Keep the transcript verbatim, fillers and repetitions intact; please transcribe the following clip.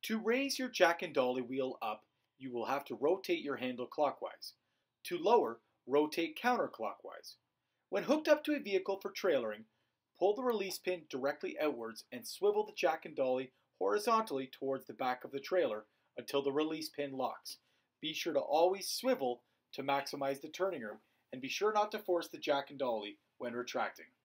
To raise your jack and dolly wheel up, you will have to rotate your handle clockwise. To lower, rotate counterclockwise. When hooked up to a vehicle for trailering, pull the release pin directly outwards and swivel the jack and dolly horizontally towards the back of the trailer until the release pin locks. Be sure to always swivel to maximize the turning room, and be sure not to force the jack and dolly when retracting.